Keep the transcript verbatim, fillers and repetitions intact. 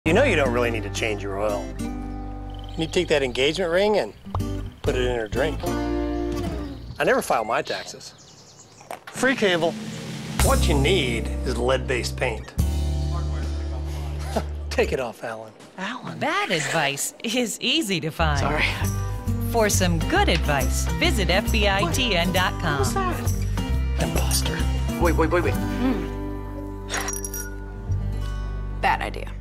You know you don't really need to change your oil. You need to take that engagement ring and put it in her drink. I never file my taxes. Free cable. What you need is lead-based paint. Take it off, Alan. Alan? Bad advice is easy to find. Sorry. For some good advice, visit F B I T N dot com. What's that? Imposter. Wait, wait, wait, wait. Mm. Bad idea.